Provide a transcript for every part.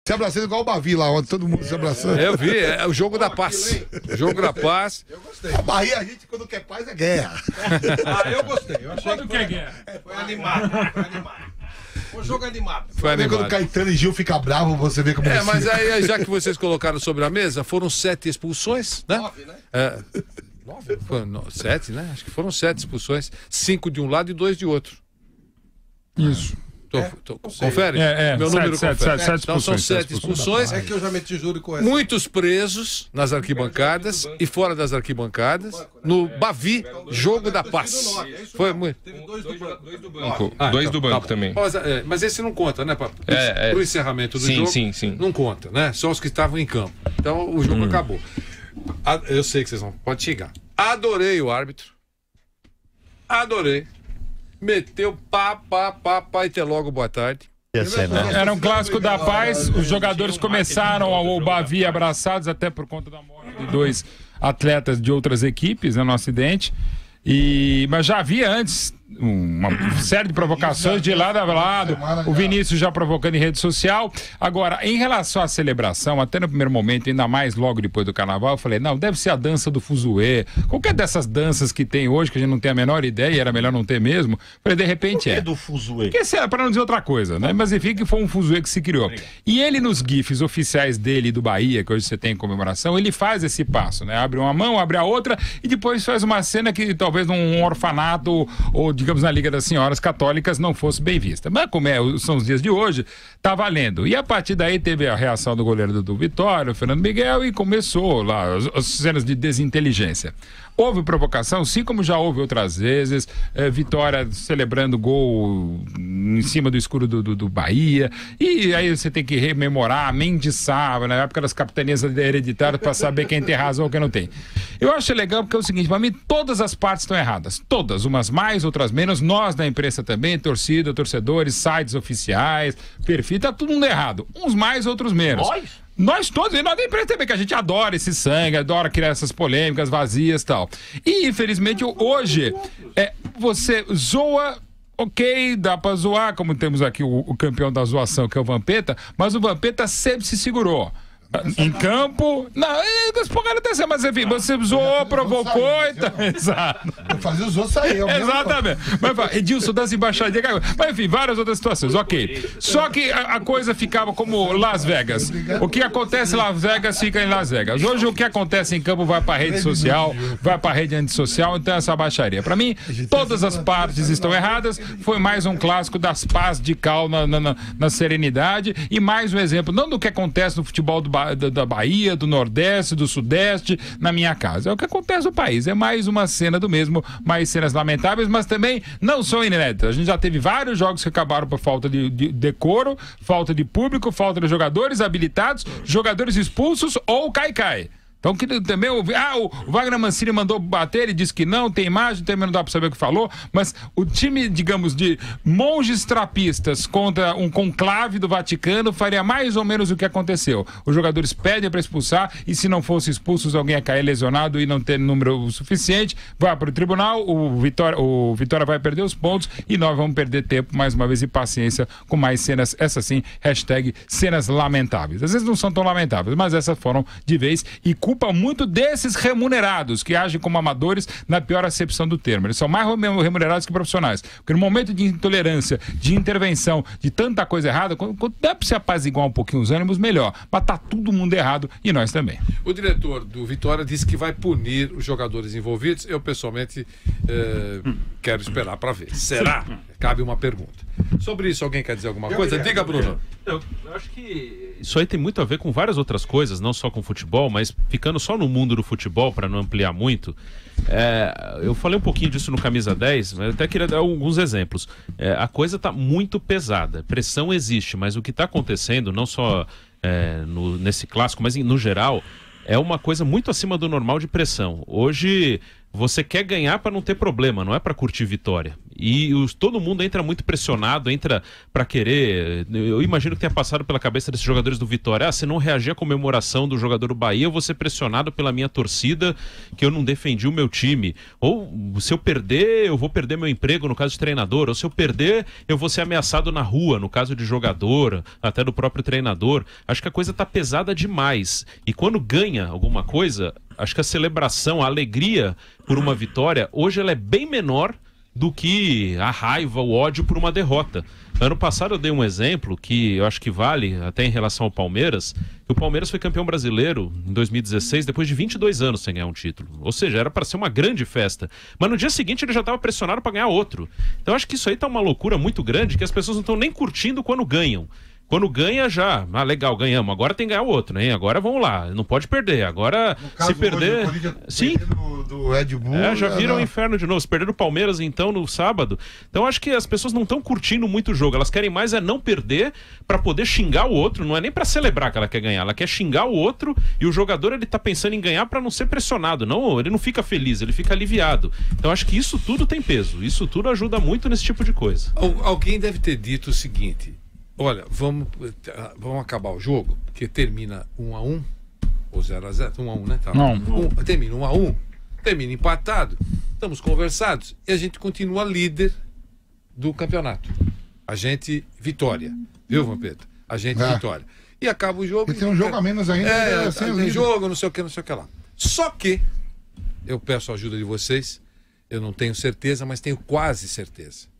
Se abraçando igual o Bavi lá, onde todo mundo se abraçando. Eu vi, é o jogo da paz. O jogo da paz. Eu gostei. A Bahia, a gente, quando quer paz, é guerra. Eu gostei. Eu achei Quando que quer guerra? foi animado. Foi animado. Foi um jogo animado. Foi Quando animado. Caetano e Gil ficam bravos, você vê como Mas aí, já que vocês colocaram sobre a mesa, foram 7 expulsões, né? 9, né? 9? Foi 7, né? Acho que foram 7 expulsões. 5 de um lado e 2 de outro. Isso. Confere? Meu número confere. Então são 7 expulsões. É que eu já meti juro com essa. Muitos presos nas arquibancadas e fora das arquibancadas. No Bavi, jogo da paz. Foi muito. Teve 2 do banco. 2 do banco também. Mas esse não conta, né, Papo? Pro encerramento do sim, jogo. Sim. Não conta, né? Só os que estavam em campo. Então o jogo acabou. Eu sei que vocês não. Pode chegar. Adorei o árbitro. Adorei. Meteu pá, e até logo, boa tarde. Era um clássico da paz, os jogadores começaram ao Bavi abraçados, até por conta da morte de 2 atletas de outras equipes, né, no acidente. Mas já havia antes uma série de provocações de lado a lado, o Vinícius já provocando em rede social. Agora, em relação à celebração, até no primeiro momento, ainda mais logo depois do carnaval, eu falei, não, deve ser a dança do fuzuê, qualquer dessas danças que tem hoje, que a gente não tem a menor ideia, e era melhor não ter mesmo. Falei, de repente é do fuzuê. Porque é para não dizer outra coisa, né? Mas enfim, que foi um fuzuê que se criou. E ele, nos GIFs oficiais dele do Bahia, que hoje você tem em comemoração, ele faz esse passo, né? Abre uma mão, abre a outra, e depois faz uma cena que talvez num orfanato, ou digamos na Liga das Senhoras Católicas, não fosse bem vista. Mas como são os dias de hoje, tá valendo. E a partir daí teve a reação do goleiro do Vitória, o Fernando Miguel, e começou lá as cenas de desinteligência. Houve provocação, sim, como já houve outras vezes. Vitória celebrando gol em cima do escuro do Bahia. E aí você tem que rememorar, mendiçar, na época das capitanias hereditárias, para saber quem tem razão ou quem não tem. Eu acho legal porque é o seguinte, para mim todas as partes estão erradas. Todas, umas mais, outras menos. Nós da imprensa também, torcida, torcedores, sites oficiais, perfil, tá todo mundo errado. Uns mais, outros menos. Nós todos, e nós da imprensa também, que a gente adora esse sangue, adora criar essas polêmicas vazias e tal. E, infelizmente, hoje, você zoa, ok, dá pra zoar, como temos aqui o campeão da zoação, que é o Vampeta, mas o Vampeta sempre se segurou. Em campo, não, mas enfim, você zoou, provocou e tal. Exato. Fazer os outros sair. Exatamente. Mas Edilson das embaixadinhas, mas enfim, várias outras situações, ok. Só que a coisa ficava como Las Vegas. O que acontece em Las Vegas fica em Las Vegas. Hoje o que acontece em campo vai pra rede social, vai pra rede antissocial, então essa baixaria. Pra mim, todas as partes estão erradas. Foi mais um clássico das paz de cal na serenidade e mais um exemplo, não do que acontece no futebol da Bahia, do Nordeste, do Sudeste, na minha casa. É o que acontece no país. É mais uma cena do mesmo, mais cenas lamentáveis, mas também não são inéditas. A gente já teve vários jogos que acabaram por falta de decoro, falta de público, falta de jogadores habilitados, jogadores expulsos ou cai-cai. Então, que também o Wagner Mancini mandou bater, ele disse que não, tem imagem, também não dá pra saber o que falou, mas o time, digamos, de monges trapistas contra um conclave do Vaticano faria mais ou menos o que aconteceu. Os jogadores pedem para expulsar e se não fosse expulsos, alguém ia cair lesionado e não ter número suficiente, vai para o tribunal, o Vitória vai perder os pontos e nós vamos perder tempo, mais uma vez, e paciência com mais cenas, essa sim, hashtag cenas lamentáveis. Às vezes não são tão lamentáveis, mas essas foram de vez e culpa muito desses remunerados que agem como amadores na pior acepção do termo. Eles são mais remunerados que profissionais. Porque no momento de intolerância, de intervenção, de tanta coisa errada, quando dá para se apaziguar um pouquinho os ânimos, melhor. Mas tá todo mundo errado e nós também. O diretor do Vitória disse que vai punir os jogadores envolvidos. Eu, pessoalmente, quero esperar para ver. Será? Cabe uma pergunta. Sobre isso, alguém quer dizer alguma coisa? Diga, Bruno. Eu acho que isso aí tem muito a ver com várias outras coisas, não só com futebol, mas ficando só no mundo do futebol, para não ampliar muito. Eu falei um pouquinho disso no Camisa 10, mas eu até queria dar alguns exemplos. A coisa está muito pesada, pressão existe, mas o que está acontecendo, não só nesse clássico, mas no geral, é uma coisa muito acima do normal de pressão. Hoje você quer ganhar para não ter problema, não é para curtir vitória. E todo mundo entra muito pressionado, entra pra querer... Eu imagino que tenha passado pela cabeça desses jogadores do Vitória, se não reagir à comemoração do jogador do Bahia, eu vou ser pressionado pela minha torcida, que eu não defendi o meu time. Ou se eu perder, eu vou perder meu emprego, no caso de treinador. Ou se eu perder, eu vou ser ameaçado na rua, no caso de jogador, até do próprio treinador. Acho que a coisa tá pesada demais. E quando ganha alguma coisa, acho que a celebração, a alegria por uma vitória, hoje ela é bem menor do que a raiva, o ódio por uma derrota. Ano passado eu dei um exemplo que eu acho que vale até em relação ao Palmeiras, que o Palmeiras foi campeão brasileiro em 2016 depois de 22 anos sem ganhar um título. Ou seja, era para ser uma grande festa. Mas no dia seguinte ele já estava pressionado para ganhar outro. Então eu acho que isso aí tá uma loucura muito grande, que as pessoas não estão nem curtindo quando ganham. Quando ganha já, legal, ganhamos, agora tem que ganhar o outro, né? Agora vamos lá, não pode perder, agora se perder... Sim, do Red Bull, já viram o inferno de novo, se perder o Palmeiras então no sábado. Então acho que as pessoas não estão curtindo muito o jogo, elas querem mais não perder para poder xingar o outro, não é nem para celebrar que ela quer ganhar, ela quer xingar o outro e o jogador ele tá pensando em ganhar para não ser pressionado, não, ele não fica feliz, ele fica aliviado. Então acho que isso tudo tem peso, isso tudo ajuda muito nesse tipo de coisa. Alguém deve ter dito o seguinte: olha, vamos acabar o jogo, porque termina 1-1 ou 0-0, 1-1, né? Tá? Não. Termina 1-1, termina empatado, estamos conversados e a gente continua líder do campeonato. A gente, Vitória. Viu, Vampeta? A gente, Vitória. E acaba o jogo. E tem um jogo a menos ainda. Tem jogo, não sei o que lá. Só que, eu peço a ajuda de vocês, eu não tenho certeza, mas tenho quase certeza.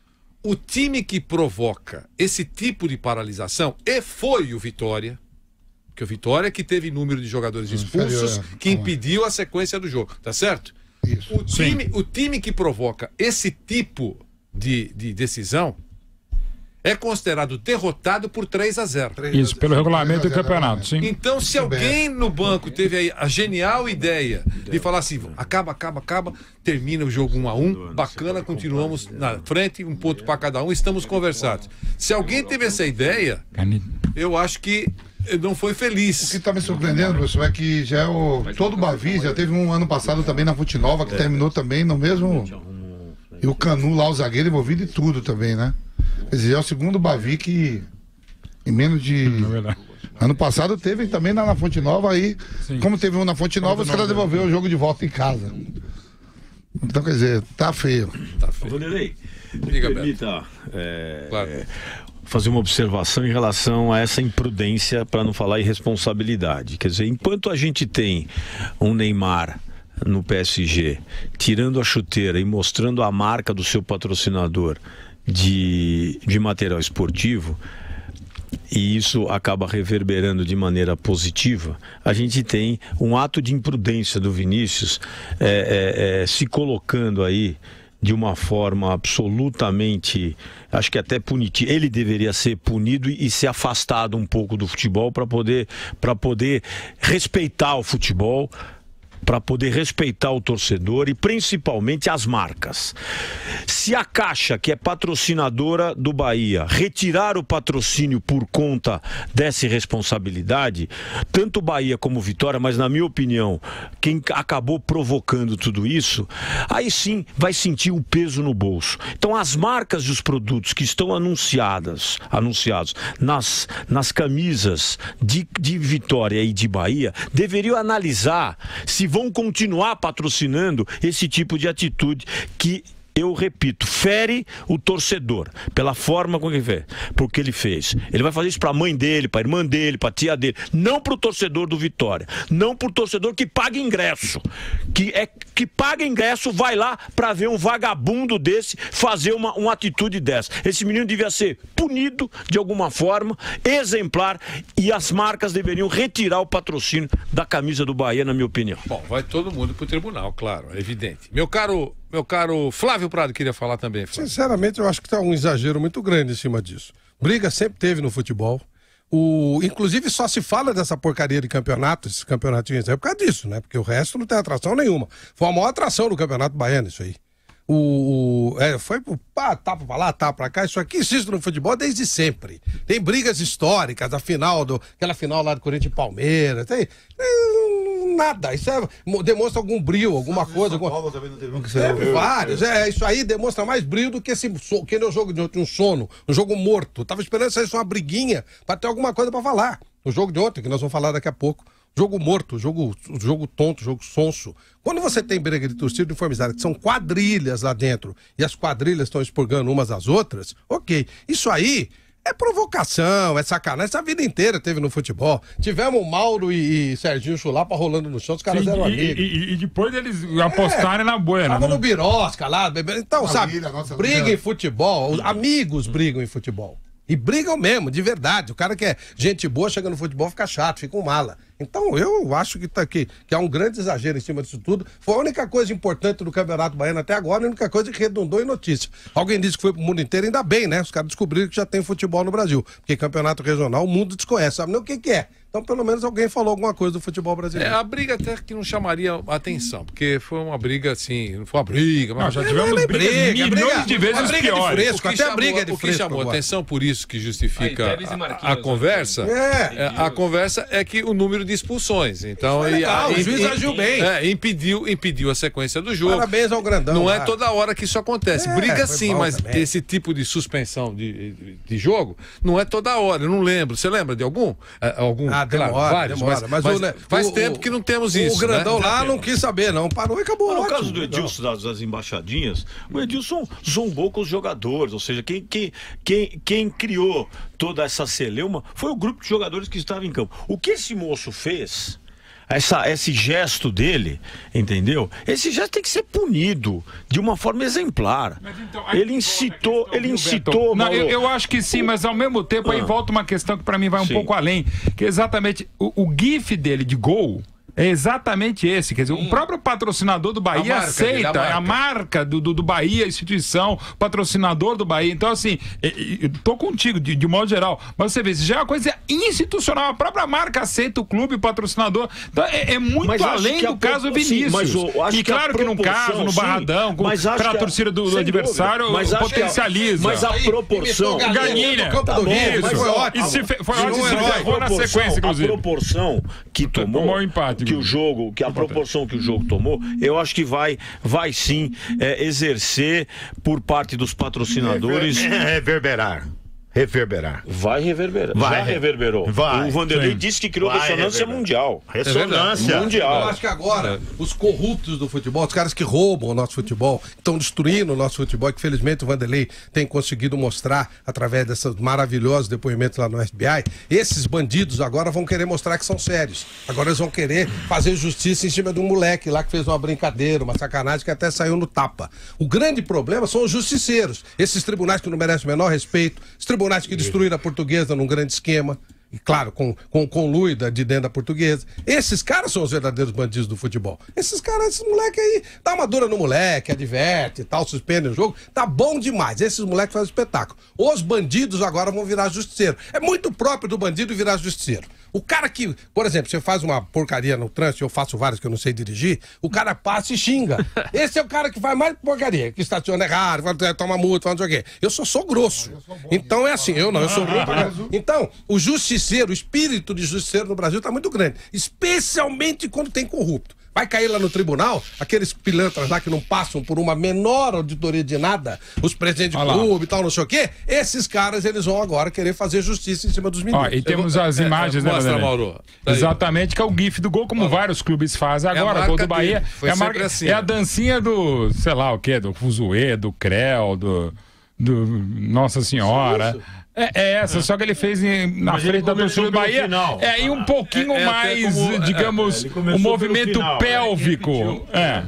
O time que provoca esse tipo de paralisação foi o Vitória, que o Vitória que teve número de jogadores expulsos, que impediu a sequência do jogo, tá certo? Isso. O time que provoca esse tipo de decisão é considerado derrotado por 3-0. Isso, pelo regulamento do campeonato, sim. Então, se alguém no banco teve aí a genial ideia de falar assim, acaba, termina o jogo 1-1, bacana, continuamos na frente, um ponto para cada um, estamos conversados. Se alguém teve essa ideia, eu acho que não foi feliz. O que está me surpreendendo, professor, é que já todo o Bavi já teve um ano passado também na Fonte Nova, que terminou também no mesmo... E o Canu lá, o zagueiro, envolvido em tudo também, né? Quer dizer, é o segundo Bavi que em menos de... Ano passado teve também na Fonte Nova aí. Sim. Como teve um na Fonte Nova, os caras devolveram o jogo de volta em casa. Então, quer dizer, tá feio. Tá feio. Vanderlei, permita fazer uma observação em relação a essa imprudência, para não falar irresponsabilidade. Quer dizer, enquanto a gente tem um Neymar no PSG tirando a chuteira e mostrando a marca do seu patrocinador de material esportivo, e isso acaba reverberando de maneira positiva, a gente tem um ato de imprudência do Vinícius se colocando aí de uma forma absolutamente, acho que até punitiva. Ele deveria ser punido e ser afastado um pouco do futebol para poder respeitar o futebol, para poder respeitar o torcedor e principalmente as marcas. Se a Caixa, que é patrocinadora do Bahia, retirar o patrocínio por conta dessa irresponsabilidade, tanto o Bahia como o Vitória, mas na minha opinião, quem acabou provocando tudo isso, aí sim vai sentir um peso no bolso. Então as marcas e os produtos que estão anunciados nas camisas de Vitória e de Bahia, deveriam analisar se vão continuar patrocinando esse tipo de atitude que, eu repito, fere o torcedor pela forma como ele fez, porque ele fez. Ele vai fazer isso para a mãe dele, para a irmã dele, para a tia dele, não para o torcedor do Vitória, não para o torcedor que paga ingresso, que paga ingresso, vai lá para ver um vagabundo desse fazer uma atitude dessa. Esse menino devia ser punido de alguma forma, exemplar, e as marcas deveriam retirar o patrocínio da camisa do Bahia, na minha opinião. Bom, vai todo mundo pro tribunal, claro, é evidente. Meu caro Flávio Prado queria falar também. Flávio. Sinceramente, eu acho que está um exagero muito grande em cima disso. Briga sempre teve no futebol. Inclusive só se fala dessa porcaria de campeonato, esses campeonatinhos aí, por causa disso, né? Porque o resto não tem atração nenhuma. Foi a maior atração do Campeonato Baiano, isso aí. Foi tapa pra lá, tapa pra cá. Isso aqui existe no futebol desde sempre. Tem brigas históricas, aquela final lá do Corinthians e Palmeiras. nada. Isso demonstra algum brilho, alguma coisa. São Paulo também não teve um que Vários. Isso aí demonstra mais brilho do que que no jogo de ontem, um sono, um jogo morto. Tava esperando sair só uma briguinha pra ter alguma coisa pra falar. O jogo de ontem, que nós vamos falar daqui a pouco. Jogo morto, jogo tonto, jogo sonso. Quando você tem briga de torcida uniformizada, que são quadrilhas lá dentro, e as quadrilhas estão expurgando umas às outras, ok. Isso aí é provocação, é sacanagem. Essa vida inteira teve no futebol. Tivemos Mauro e Serginho Chulapa rolando no chão, os caras eram amigos. E depois eles apostarem na boina. Tava né? no Birosca lá, bebendo. Então, sabe, nossa, briga em futebol, os amigos brigam em futebol. E brigam mesmo, de verdade. O cara que é gente boa, chega no futebol, fica chato, fica um mala. Então, eu acho que há um grande exagero em cima disso tudo. Foi a única coisa importante do Campeonato Baiano até agora, a única coisa que redundou em notícia. Alguém disse que foi pro mundo inteiro, ainda bem, né? Os caras descobriram que já tem futebol no Brasil. Porque campeonato regional, o mundo desconhece, sabe nem o que é. Então, pelo menos alguém falou alguma coisa do futebol brasileiro. A briga até que não chamaria atenção, porque foi uma briga assim, não foi uma briga, mas Já tivemos milhões de vezes briga piores. de fresco, até a briga de o que fresco chamou agora. atenção, por isso que justifica Tevez e a Marquinhos, conversa, a conversa é que o número de expulsões. Então, legal, o juiz agiu bem. Impediu a sequência do jogo. Parabéns ao grandão. Não é lá. toda hora que isso acontece. Briga foi sim, bom mas também. esse tipo de suspensão de jogo não é toda hora. Eu não lembro. Você lembra de algum? Vários. Mas faz tempo que não temos isso. O grandão né? lá não quis saber, não. Parou e acabou. No ótimo. caso do Edilson das embaixadinhas, o Edilson zombou com os jogadores, ou seja, quem criou toda essa celeuma foi o grupo de jogadores que estava em campo. O que esse moço fez, esse gesto dele, entendeu? Esse gesto tem que ser punido de uma forma exemplar. Então, ele incitou. Não, eu acho que sim, mas ao mesmo tempo aí volta uma questão que pra mim vai um pouco além, que é exatamente o gif dele de gol. É exatamente esse, quer dizer, o próprio patrocinador do Bahia aceita, a marca do Bahia, a instituição, patrocinador do Bahia. Então, assim, eu tô contigo, de modo geral, mas você vê, isso já é uma coisa institucional, a própria marca aceita o clube, o patrocinador. Então, é muito além do caso Vinícius. E claro que num caso, no Barradão, pela torcida do adversário, potencializa. Mas a proporção... Galinha, foi ótimo. Foi ótimo, se levou na sequência, inclusive. A proporção que tomou o empate. A proporção que o jogo tomou, eu acho que vai sim exercer por parte dos patrocinadores. Reverberar. Vai reverberar. Já reverberou. O Vanderlei disse que criou ressonância mundial. Ressonância mundial. Eu acho que agora, os corruptos do futebol, os caras que roubam o nosso futebol, estão destruindo o nosso futebol, que felizmente o Vanderlei tem conseguido mostrar através desses maravilhosos depoimentos lá no FBI, esses bandidos agora vão querer mostrar que são sérios. Agora eles vão querer fazer justiça em cima de um moleque lá que fez uma brincadeira, uma sacanagem que até saiu no tapa. O grande problema são os justiceiros. Esses tribunais que não merecem o menor respeito, os tribunais que destruíram a Portuguesa num grande esquema, e claro, com conluida de dentro da Portuguesa. Esses caras são os verdadeiros bandidos do futebol. Esses moleques aí, dá uma dura no moleque, adverte e tal, suspende o jogo, tá bom demais. Esses moleques fazem espetáculo. Os bandidos agora vão virar justiceiro. É muito próprio do bandido virar justiceiro. O cara que, por exemplo, você faz uma porcaria no trânsito, eu faço várias que eu não sei dirigir, o cara passa e xinga. Esse é o cara que faz mais porcaria, que estaciona errado, toma multa, fala não sei o quê. Eu sou grosso. Então é assim, eu sou ruim. Então, o justiceiro, o espírito de justiceiro no Brasil tá muito grande, especialmente quando tem corrupto. Vai cair lá no tribunal, aqueles pilantras lá que não passam por uma menor auditoria de nada, os presidentes de clube e tal, não sei o quê, esses caras, eles vão agora querer fazer justiça em cima dos meninos. E temos as imagens, né, mostra, Mauro. Exatamente, que é o gif do gol, como vários clubes fazem agora, gol do Bahia. Foi sempre assim. É a dancinha do, sei lá o quê, do Fuzuê, do Creu, do Nossa Senhora. É essa, só que ele fez na frente da torcida do Bahia. E um pouquinho mais, digamos, o movimento pélvico.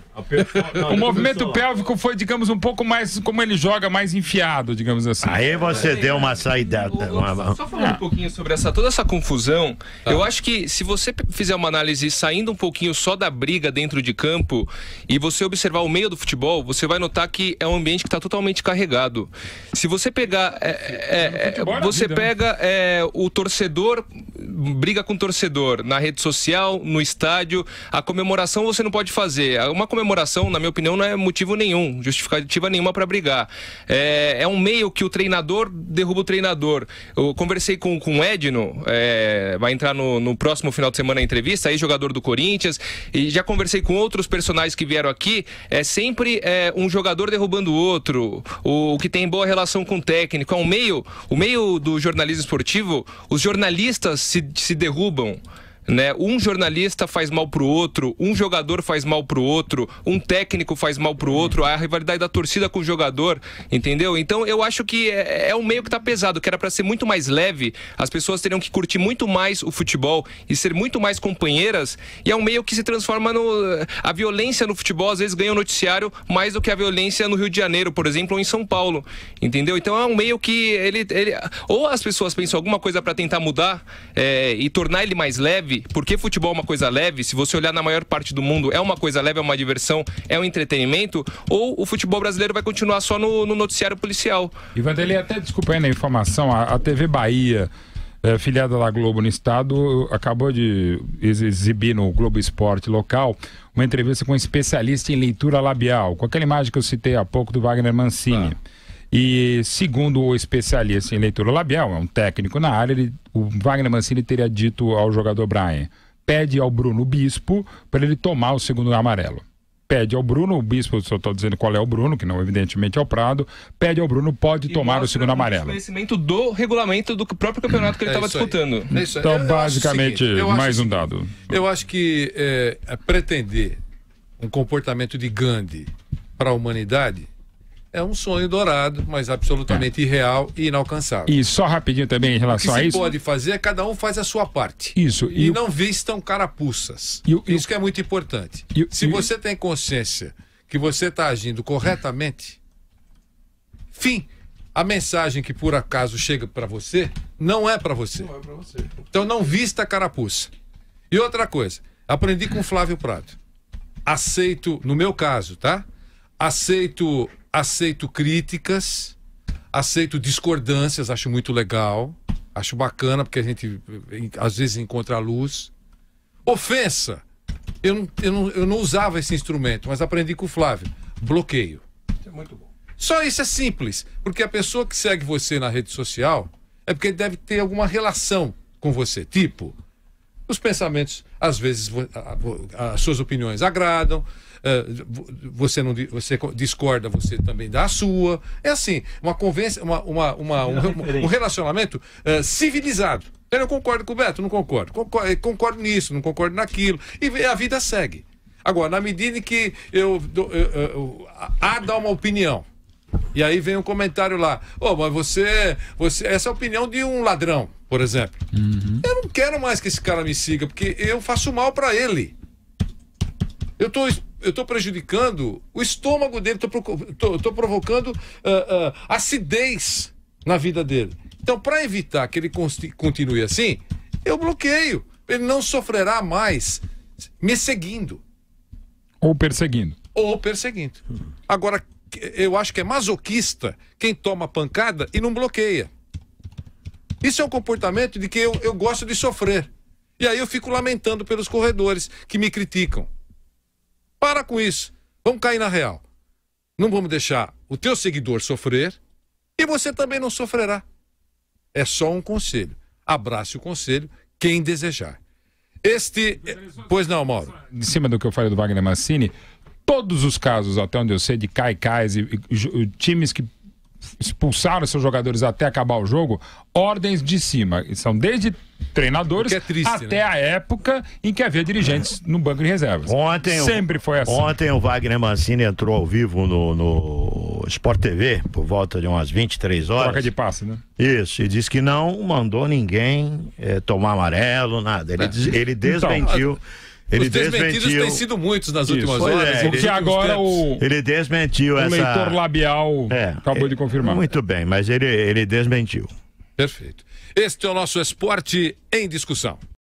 O movimento pélvico foi, digamos, um pouco mais, como ele joga, mais enfiado, digamos assim. Aí você deu uma saída. Só falando um pouquinho sobre toda essa confusão, eu acho que se você fizer uma análise saindo um pouquinho só da briga dentro de campo e você observar o meio do futebol, você vai notar que é um ambiente que está totalmente carregado. Se você pegar... você pega o torcedor briga com o torcedor na rede social, no estádio, a comemoração você não pode fazer. Uma comemoração, na minha opinião, não é motivo nenhum, justificativa nenhuma para brigar. É um meio que o treinador derruba o treinador. Eu conversei com o Edno, vai entrar no próximo final de semana a entrevista, aí jogador do Corinthians, e já conversei com outros personagens que vieram aqui, sempre um jogador derrubando o outro, o que tem boa relação com o técnico. É o meio do jornalismo esportivo, os jornalistas se derrubam. Né? Um jornalista faz mal pro outro, um jogador faz mal pro outro, um técnico faz mal pro outro, a rivalidade da torcida com o jogador, entendeu? Então eu acho que é um meio que tá pesado, que era para ser muito mais leve, as pessoas teriam que curtir muito mais o futebol e ser muito mais companheiras, e é um meio que se transforma a violência no futebol às vezes ganha o noticiário mais do que a violência no Rio de Janeiro, por exemplo, ou em São Paulo, entendeu? Então é um meio que ele ou as pessoas pensam alguma coisa para tentar mudar e tornar ele mais leve, porque futebol é uma coisa leve, se você olhar na maior parte do mundo, é uma coisa leve, é uma diversão, é um entretenimento, ou o futebol brasileiro vai continuar só no noticiário policial. E Vanderlei, até desculpa aí na informação, a TV Bahia, filiada da Globo no estado, acabou de exibir no Globo Esporte local uma entrevista com um especialista em leitura labial, com aquela imagem que eu citei há pouco do Wagner Mancini. E segundo o especialista em leitura labial, é um técnico na área, o Wagner Mancini teria dito ao jogador Brian: pede ao Bruno Bispo para ele tomar o segundo amarelo. Pede ao Bruno, o Bispo, só estou dizendo qual é o Bruno, que não evidentemente é o Prado, pede ao Bruno, pode tomar o segundo amarelo. Conhecimento do regulamento do próprio campeonato que ele estava disputando. Então, basicamente, mais um dado. Eu acho que pretender um comportamento de Gandhi para a humanidade é um sonho dourado, mas absolutamente irreal e inalcançável. E só rapidinho também em relação a isso. O que se pode fazer é cada um faz a sua parte. Isso. E não vistam carapuças. Isso que é muito importante. Se você tem consciência que você está agindo corretamente, fim. A mensagem que por acaso chega para você não é para você. Não é para você. Então não vista a carapuça. E outra coisa, aprendi com o Flávio Prado. Aceito, no meu caso, tá? Aceito críticas, aceito discordâncias, acho muito legal, acho bacana, porque a gente às vezes encontra a luz. Ofensa, eu não usava esse instrumento, mas aprendi com o Flávio. Bloqueio. Isso é muito bom. Só isso é simples, porque a pessoa que segue você na rede social é porque deve ter alguma relação com você, tipo, os pensamentos, às vezes as suas opiniões agradam, você discorda, você também dá a sua. É assim, um relacionamento civilizado. Eu concordo com o Beto, não concordo. Concordo nisso, não concordo naquilo. E a vida segue. Agora, na medida em que dá uma opinião, e aí vem um comentário lá: mas você essa é a opinião de um ladrão, por exemplo. Eu não quero mais que esse cara me siga, porque eu faço mal para ele. Eu tô prejudicando o estômago dele, tô provocando acidez na vida dele. Então, para evitar que ele continue assim, eu bloqueio. Ele não sofrerá mais me seguindo. Ou perseguindo. Agora, eu acho que é masoquista quem toma pancada e não bloqueia. Isso é um comportamento de que eu gosto de sofrer. E aí eu fico lamentando pelos corredores que me criticam. Para com isso. Vamos cair na real. Não vamos deixar o teu seguidor sofrer e você também não sofrerá. É só um conselho. Abrace o conselho, quem desejar. Pois não, Mauro. Em cima do que eu falei do Wagner Mancini, todos os casos, até onde eu sei, de caicais e times que expulsaram seus jogadores até acabar o jogo, ordens de cima. São desde treinadores até a época em que havia dirigentes no banco de reservas. Sempre foi assim. Ontem o Wagner Mancini entrou ao vivo no Sport TV, por volta de umas 23 horas. Troca de passe, né? Isso, e disse que não mandou ninguém tomar amarelo, nada. Ele desmentiu. Os desmentidos têm sido muitos nas últimas horas. Porque agora ele desmentiu o leitor labial acabou de confirmar. Muito bem, mas ele desmentiu. Perfeito. Este é o nosso Esporte em Discussão.